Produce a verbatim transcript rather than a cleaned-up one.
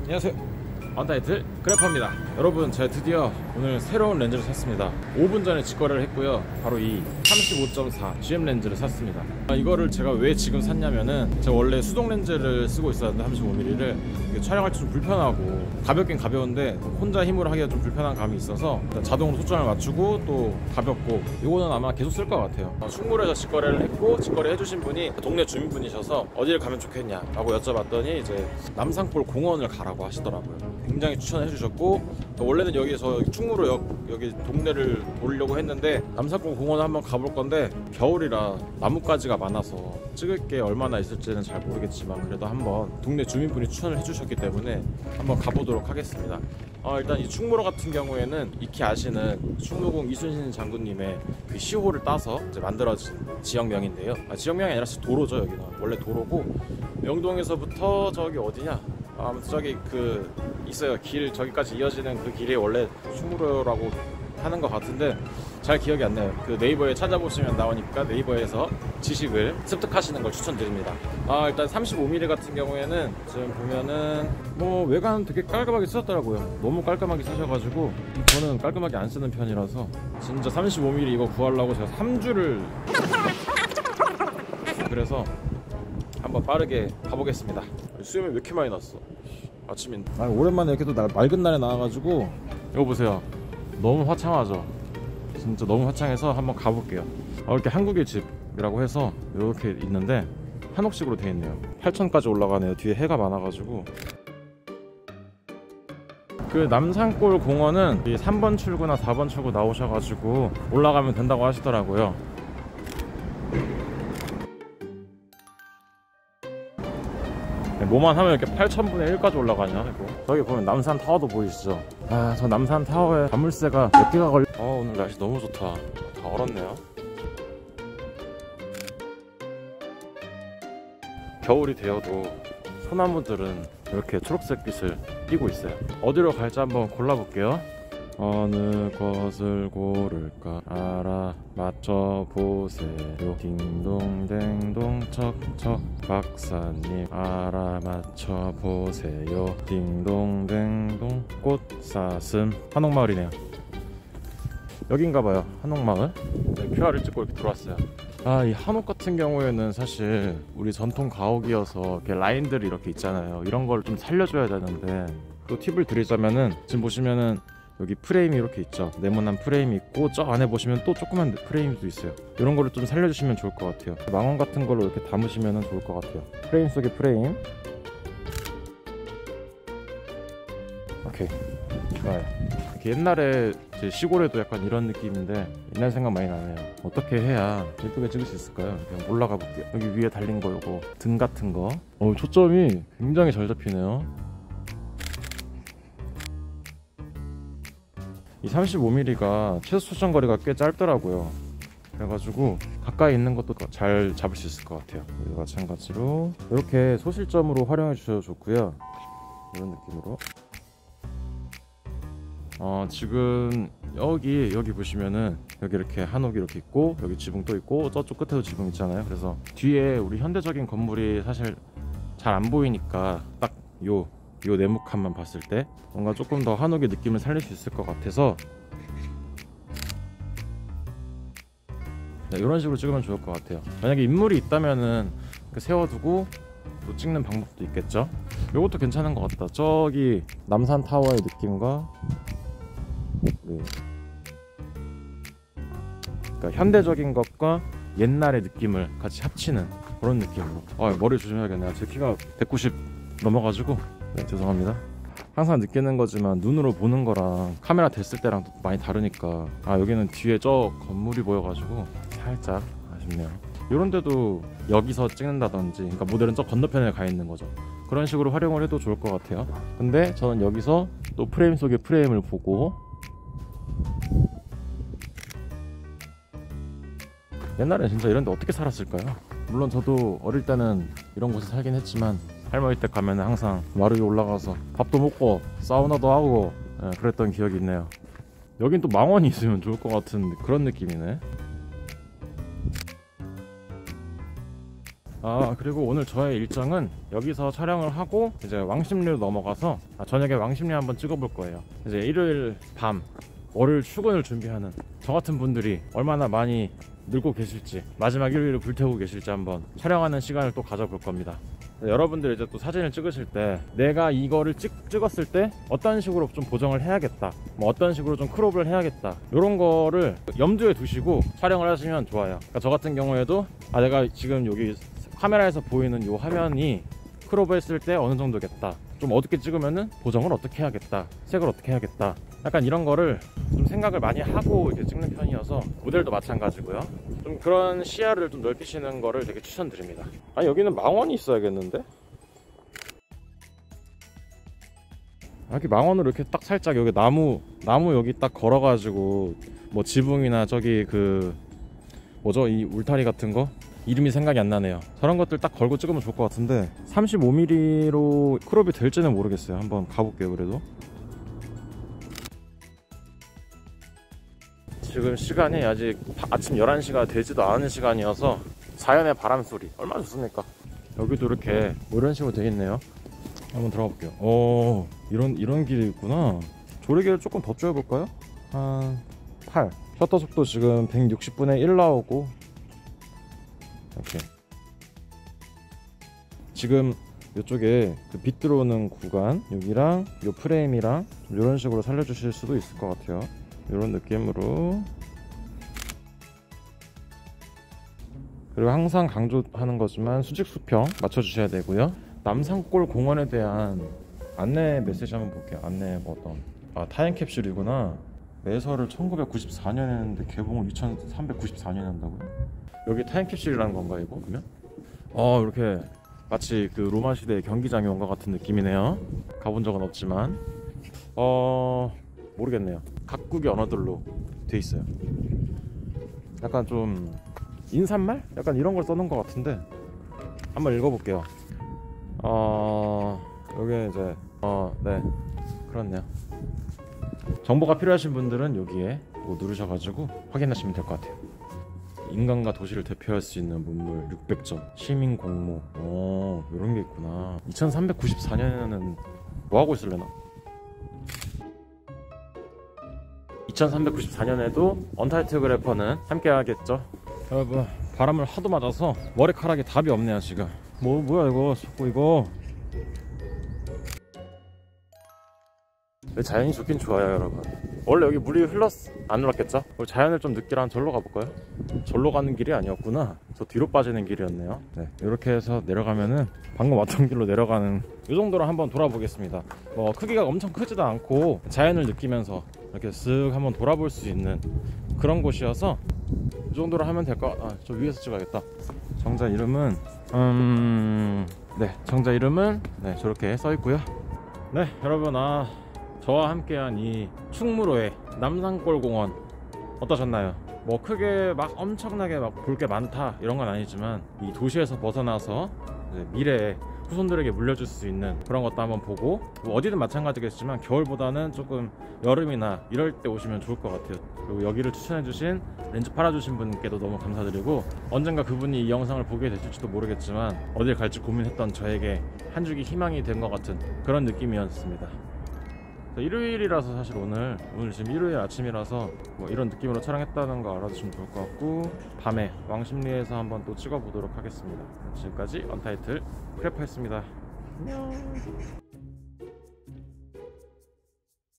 안녕하세요, 언타이틀 그래퍼입니다. 여러분, 제가 드디어 오늘 새로운 렌즈를 샀습니다. 오 분 전에 직거래를 했고요. 바로 이 삼십오 점 사 지엠 렌즈를 샀습니다. 이거를 제가 왜 지금 샀냐면은, 제가 원래 수동 렌즈를 쓰고 있었는데 삼십오 밀리미터를 촬영할 때 좀 불편하고, 가볍긴 가벼운데 혼자 힘으로 하기가 좀 불편한 감이 있어서 자동으로 초점을 맞추고 또 가볍고, 이거는 아마 계속 쓸 것 같아요. 충무로에서 직거래를 했고, 직거래 해주신 분이 동네 주민분이셔서 어디를 가면 좋겠냐 라고 여쭤봤더니 이제 남산골 공원을 가라고 하시더라고요. 굉장히 추천해 주셨고, 원래는 여기서 충무로역 여기 동네를 돌려고 했는데 남산골 공원 한번 가볼 건데, 겨울이라 나뭇가지가 많아서 찍을 게 얼마나 있을지는 잘 모르겠지만 그래도 한번 동네 주민분이 추천을 해주셨기 때문에 한번 가보도록 하겠습니다. 어, 일단 이 충무로 같은 경우에는 익히 아시는 충무공 이순신 장군님의 그 시호를 따서 이제 만들어진 지역명인데요. 아, 지역명이 아니라 도로죠. 여기는 원래 도로고, 명동에서부터 저기 어디냐, 아, 아무튼 저기 그 있어요. 길 저기까지 이어지는 그 길이 원래 충무로라고 하는 것 같은데 잘 기억이 안 나요. 그 네이버에 찾아보시면 나오니까 네이버에서 지식을 습득하시는 걸 추천드립니다. 아, 일단 삼십오 밀리미터 같은 경우에는 지금 보면은 뭐 외관은 되게 깔끔하게 쓰셨더라고요. 너무 깔끔하게 쓰셔가지고 저는 깔끔하게 안 쓰는 편이라서 진짜 삼십오 밀리미터 이거 구하려고 제가 삼 주를 그래서 한번 빠르게 가보겠습니다. 수염이 왜 이렇게 많이 났어? 아침인. 아, 오랜만에 이렇게 또 날, 맑은 날에 나와가지고 이거 보세요. 너무 화창하죠? 진짜 너무 화창해서 한번 가볼게요. 아, 이렇게 한국의 집이라고 해서 이렇게 있는데 한옥식으로 되어 있네요. 팔 층까지 올라가네요. 뒤에 해가 많아가지고. 그 남산골 공원은 이 삼 번 출구나 사 번 출구 나오셔가지고 올라가면 된다고 하시더라고요. 뭐만 하면 이렇게 팔천분의 일까지 올라가냐 이거. 저기 보면 남산 타워도 보이시죠? 아, 저 남산 타워에 자물쇠가 몇 개가 걸려. 어, 오늘 날씨 너무 좋다. 다 얼었네요. 겨울이 되어도 소나무들은 이렇게 초록색 빛을 띠고 있어요. 어디로 갈지 한번 골라볼게요. 어느 것을 고를까 알아맞혀보세요. 딩동댕동 척척 박사님 알아맞혀보세요. 딩동댕동 꽃사슴. 한옥마을이네요. 여긴가봐요, 한옥마을. 네, 큐알을 찍고 이렇게 들어왔어요. 아, 이 한옥 같은 경우에는 사실 우리 전통 가옥이어서 이렇게 라인들이 이렇게 있잖아요. 이런 걸 좀 살려줘야 되는데, 또 팁을 드리자면은 지금 보시면은 여기 프레임이 이렇게 있죠. 네모난 프레임이 있고, 저 안에 보시면 또 조그만 프레임도 있어요. 이런 거를 좀 살려주시면 좋을 것 같아요. 망원 같은 걸로 이렇게 담으시면 좋을 것 같아요. 프레임 속에 프레임. 오케이, 좋아요. 이렇게 옛날에 제 시골에도 약간 이런 느낌인데 옛날 생각 많이 나네요. 어떻게 해야 예쁘게 찍을 수 있을까요? 그냥 올라가 볼게요. 여기 위에 달린 거 요거 등 같은 거. 어, 초점이 굉장히 잘 잡히네요. 이 삼십오 밀리미터가 최소 초점 거리가 꽤 짧더라고요. 그래가지고 가까이 있는 것도 잘 잡을 수 있을 것 같아요. 마찬가지로 이렇게 소실점으로 활용해 주셔도 좋고요. 이런 느낌으로. 어, 지금 여기 여기 보시면은 여기 이렇게 한옥이 이렇게 있고, 여기 지붕 또 있고, 저쪽 끝에도 지붕 있잖아요. 그래서 뒤에 우리 현대적인 건물이 사실 잘 안 보이니까 딱 요 요 네모칸만 봤을 때 뭔가 조금 더 한옥의 느낌을 살릴 수 있을 것 같아서, 네, 이런 식으로 찍으면 좋을 것 같아요. 만약에 인물이 있다면은 세워두고 또 찍는 방법도 있겠죠. 이것도 괜찮은 것 같다. 저기 남산 타워의 느낌과, 네, 그러니까 현대적인 것과 옛날의 느낌을 같이 합치는 그런 느낌으로. 아, 머리 조심해야겠네요. 제 키가 백구십 넘어가지고. 네, 죄송합니다. 항상 느끼는 거지만 눈으로 보는 거랑 카메라 댔을 때랑 또 많이 다르니까, 아, 여기는 뒤에 저 건물이 보여가지고 살짝 아쉽네요. 이런 데도 여기서 찍는다든지, 그러니까 모델은 저 건너편에 가 있는 거죠. 그런 식으로 활용을 해도 좋을 것 같아요. 근데 저는 여기서 또 프레임 속의 프레임을 보고, 옛날엔 진짜 이런 데 어떻게 살았을까요? 물론 저도 어릴 때는 이런 곳에 살긴 했지만 할머니 댁 가면 항상 마루 위에 올라가서 밥도 먹고 사우나도 하고, 예, 그랬던 기억이 있네요. 여긴 또 망원이 있으면 좋을 것 같은 그런 느낌이네. 아 그리고 오늘 저의 일정은 여기서 촬영을 하고 이제 왕십리로 넘어가서 아, 저녁에 왕십리 한번 찍어볼 거예요. 이제 일요일 밤 월요일 출근을 준비하는 저 같은 분들이 얼마나 많이 늘고 계실지, 마지막 일요일을 불태우고 계실지 한번 촬영하는 시간을 또 가져볼 겁니다. 여러분들 이제 또 사진을 찍으실 때 내가 이거를 찍, 찍었을 때 어떤 식으로 좀 보정을 해야겠다, 뭐 어떤 식으로 좀 크롭을 해야겠다, 이런 거를 염두에 두시고 촬영을 하시면 좋아요. 그러니까 저 같은 경우에도 아 내가 지금 여기 카메라에서 보이는 이 화면이 크롭 했을 때 어느 정도겠다, 좀 어둡게 찍으면은 보정을 어떻게 해야겠다, 색을 어떻게 해야겠다, 약간 이런 거를 좀 생각을 많이 하고 이렇게 찍는 편이어서 모델도 마찬가지고요. 좀 그런 시야를 좀 넓히시는 거를 되게 추천드립니다. 아 여기는 망원이 있어야겠는데? 여기 망원으로 이렇게 딱 살짝 여기 나무 나무 여기 딱 걸어가지고 뭐 지붕이나 저기 그 뭐죠 이 울타리 같은 거 이름이 생각이 안 나네요. 저런 것들 딱 걸고 찍으면 좋을 것 같은데 삼십오 밀리미터로 크롭이 될지는 모르겠어요. 한번 가볼게요. 그래도 지금 시간이 아직 아침 열한 시가 되지도 않은 시간이어서 자연의 바람 소리 얼마나 좋습니까? 여기도 이렇게 뭐 이런 식으로 되어 있네요. 한번 들어가 볼게요. 오 이런 이런 길이 있구나. 조리개를 조금 더 쪼여볼까요? 한 팔. 셔터 속도 지금 백육십 분의 일 나오고 이렇게 지금 이쪽에 그 빛 들어오는 구간 여기랑 이 프레임이랑 이런 식으로 살려주실 수도 있을 것 같아요. 이런 느낌으로. 그리고 항상 강조하는 거지만 수직 수평 맞춰주셔야 되고요. 남산골 공원에 대한 안내 메시지 한번 볼게요. 안내 뭐 어떤 아 타임캡슐이구나. 매설을 천구백구십사 년에 했는데 개봉을 이천삼백구십사 년에 한다고요? 여기 타임캡슐이라는 건가 이거 그러면? 어 이렇게 마치 그 로마 시대 경기장에 온 것 같은 느낌이네요. 가본 적은 없지만 어 모르겠네요. 각국의 언어들로 돼 있어요. 약간 좀 인사말? 약간 이런 걸 써놓은 것 같은데 한번 읽어볼게요. 어 여기 이제 어 네 그렇네요. 정보가 필요하신 분들은 여기에 뭐 누르셔가지고 확인하시면 될 것 같아요. 인간과 도시를 대표할 수 있는 문물 육백 점, 시민 공모, 오 이런 게 있구나. 이천삼백구십사 년에는 뭐 하고 있을래나? 이천삼백구십사 년에도 언타이틀 그래퍼는 함께 하겠죠. 여러분 바람을 하도 맞아서 머리카락이 답이 없네요 지금. 뭐 뭐야 이거 자꾸 이거. 자연이 좋긴 좋아요 여러분. 원래 여기 물이 흘렀 안 흘렀겠죠? 우리 자연을 좀 느끼라 절로 가볼까요? 절로 가는 길이 아니었구나. 저 뒤로 빠지는 길이었네요. 네, 이렇게 해서 내려가면은 방금 왔던 길로 내려가는 이 정도로 한번 돌아보겠습니다. 뭐 크기가 엄청 크지도 않고 자연을 느끼면서 이렇게 쓱 한번 돌아볼 수 있는 그런 곳이어서 이 정도로 하면 될 거. 아, 저 위에서 찍어야겠다. 정자 이름은 음... 네, 정자 이름은 네 저렇게 써 있고요. 네, 여러분 아 저와 함께한 이 충무로의 남산골 공원 어떠셨나요? 뭐 크게 막 엄청나게 막 볼 게 많다 이런 건 아니지만 이 도시에서 벗어나서 이제 미래에 후손들에게 물려줄 수 있는 그런 것도 한번 보고, 뭐 어디든 마찬가지겠지만 겨울보다는 조금 여름이나 이럴 때 오시면 좋을 것 같아요. 그리고 여기를 추천해주신 렌즈 팔아주신 분께도 너무 감사드리고, 언젠가 그분이 이 영상을 보게 되실지도 모르겠지만 어딜 갈지 고민했던 저에게 한 줄기 희망이 된 것 같은 그런 느낌이었습니다. 일요일이라서 사실 오늘 오늘 지금 일요일 아침이라서 뭐 이런 느낌으로 촬영했다는 거 알아두시면 좋을 것 같고, 밤에 왕십리에서 한번 또 찍어보도록 하겠습니다. 지금까지 언타이틀 크래퍼였습니다. 안녕.